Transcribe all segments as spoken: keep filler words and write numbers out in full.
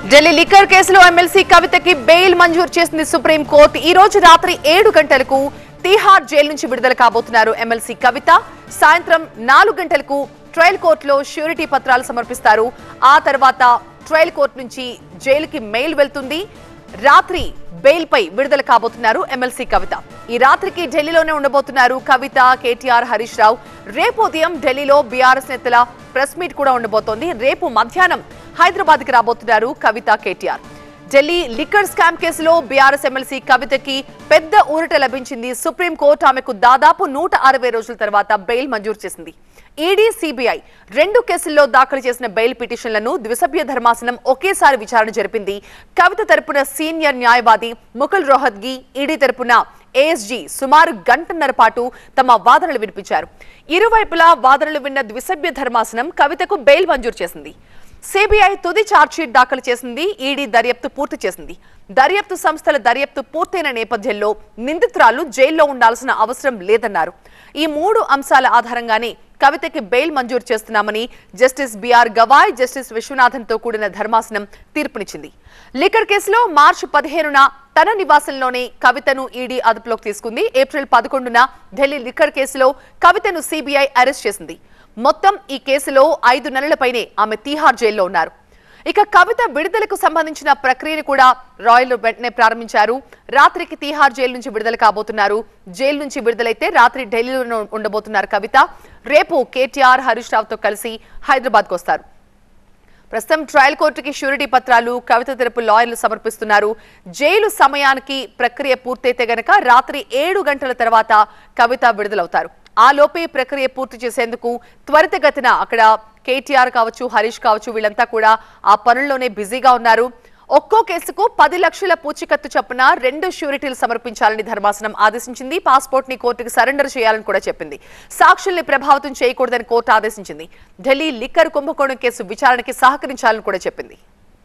Delhi liquor కేసులో MLC కవితకి bail మంజూరు చేసింది సుప్రీం కోర్టు। ఈ రోజు రాత్రి ఏడు గంటలకు తిహార్ జైలు నుంచి విడుదల కాబోతున్నారు ఎమ్మెల్సీ కవిత। సాయంత్రం నాలుగు గంటలకు ట్రయల్ కోర్టులో ష్యూరిటీ పత్రాలు సమర్పిస్తారు। ఆ తర్వాత ట్రయల్ కోర్టు నుంచి జైలుకి మెయిల్ వెళ్తుంది। రాత్రి బెయిల్ పై విడుదల కాబోతున్నారు ఎమ్మెల్సీ కవిత। ఈ రాత్రికి ఢిల్లీలోనే ఉండబోతున్నారు కవిత, కేటీఆర్, హరీష్ రావు। రేపు ఉదయం ఢిల్లీలో బీఆర్ఎస్ నేతల ప్రెస్ మీట్ కూడా ఉండబోతోంది। రేపు మధ్యాహ్నం హైదరాబాద్ కి రాబోతున్నారు కవిత, కేటీఆర్। ఢిల్లీ లిక్కర్ స్కామ్ కేసులో బీఆర్ఎస్ ఎమ్మెల్సీ కవితకి పెద్ద ఊరట లభించింది। సుప్రీం కోర్టు ఆమెకు దాదాపు నూట అరవై రోజుల తర్వాత బెయిల్ మంజూరు చేసింది। ఈడీ, సిబిఐ రెండు కేసుల్లో దాఖలు చేసిన బెయిల్ పిటిషన్లను ద్విసభ్య ధర్మాసనం ఒకేసారి విచారణ జరిపింది। కవిత తరపున సీనియర్ న్యాయవాది ముకుల్ రోహత్గి, ఈడీ తరపున ఏఎస్జీ సుమారు గంటన్నర పాటు తమ వాదనలు వినిపించారు। ఇరువైపులా వాదనలు విన్న ద్విసభ్య ధర్మాసనం కవితకు బెయిల్ మంజూరు చేసింది। సిబిఐ తుది ఛార్జ్షీట్ దాఖలు చేసింది। ఈడీ దర్యాప్తు పూర్తి చేసింది। దర్యాప్తు సంస్థల దర్యాప్తు పూర్తయిన నేపథ్యంలో నిందితురాలు జైల్లో ఉండాల్సిన అవసరం లేదన్నారు। ఈ మూడు అంశాల ఆధారంగానే కవితకి బెయిల్ మంజూరు చేస్తున్నామని జస్టిస్ బిఆర్ గవాయ్, జస్టిస్ విశ్వనాథన్ తో కూడిన ధర్మాసనం తీర్పునిచ్చింది। లిక్కర్ కేసులో మార్చి పదిహేనున తన నివాసంలోనే కవితను ఈడీ అదుపులోకి తీసుకుంది। ఏప్రిల్ పదకొండున ఢిల్లీ లిక్కర్ కేసులో కవితను సిబిఐ అరెస్ట్ చేసింది। మొత్తం ఈ కేసులో ఐదు నెలలపైనే ఆమె తిహార్ జైల్లో ఉన్నారు। ఇక కవిత విడుదలకు సంబంధించిన ప్రక్రియను కూడా రాయల్ వెంటనే ప్రారంభించారు। రాత్రికి తిహార్ జైలు నుంచి విడుదల కాబోతున్నారు। జైలు నుంచి విడుదలైతే రాత్రి ఢిల్లీలో ఉండబోతున్నారు కవిత। రేపు కేటీఆర్, హరీష్ రావుతో కలిసి హైదరాబాద్కు వస్తారు। ప్రస్తుతం ట్రయల్ కోర్టుకి ష్యూరిటీ పత్రాలు కవిత తరపు లాయర్లు సమర్పిస్తున్నారు। జైలు సమయానికి ప్రక్రియ పూర్తయితే గనక రాత్రి ఏడు గంటల తర్వాత కవిత విడుదలవుతారు। ఆ లోపే ప్రక్రియ పూర్తి చేసేందుకు త్వరితగతిన అక్కడ కేటీఆర్ కావచ్చు, హరీష్ కావచ్చు, వీళ్ళంతా కూడా ఆ పనుల్లోనే బిజీగా ఉన్నారు। ఒక్కో కేసుకు పది లక్షల పూచికత్తు చొప్పున రెండు ష్యూరిటీలు సమర్పించాలని ధర్మాసనం ఆదేశించింది। పాస్పోర్ట్ ని కోర్టుకు సరెండర్ చేయాలని కూడా చెప్పింది। సాక్షుల్ని ప్రభావితం చేయకూడదని కోర్టు ఆదేశించింది। ఢిల్లీ లిక్కర్ కుంభకోణం కేసు విచారణకి సహకరించాలని కూడా చెప్పింది।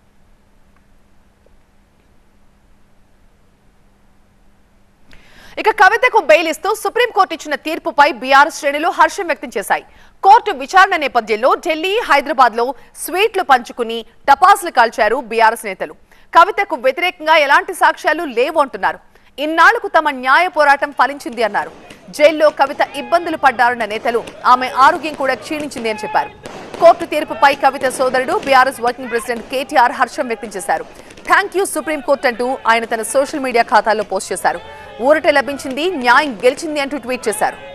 ఇక కవితకు బెయిల్ ఇస్తూ సుప్రీంకోర్టు ఇచ్చిన తీర్పుపై బీఆర్ఎస్ శ్రేణులు హర్షం వ్యక్తం చేశాయి। కోర్టు విచారణ నేపథ్యంలో ఢిల్లీ, హైదరాబాద్ లో స్వీట్లు పంచుకుని టపాసులు కాల్చారు బీఆర్ఎస్ నేతలు। కవితకు వ్యతిరేకంగా ఎలాంటి సాక్ష్యాలు లేవు అంటున్నారు। ఇన్నాళ్లకు తమ న్యాయ పోరాటం ఫలించింది అన్నారు। జైల్లో కవిత ఇబ్బందులు పడ్డారన్న నేతలు ఆమె ఆరోగ్యం కూడా క్షీణించింది అని చెప్పారు। కోర్టు తీర్పుపై కవిత సోదరుడు బీఆర్ఎస్ వర్కింగ్ ప్రెసిడెంట్ కేటీఆర్ హర్షం వ్యక్తం చేశారు। థ్యాంక్ యూ సుప్రీంకోర్టు అంటూ ఆయన తన సోషల్ మీడియా ఖాతాలో పోస్ట్ చేశారు। ఊరట లభించింది, న్యాయం గెలిచింది అంటూ ట్వీట్ చేశారు।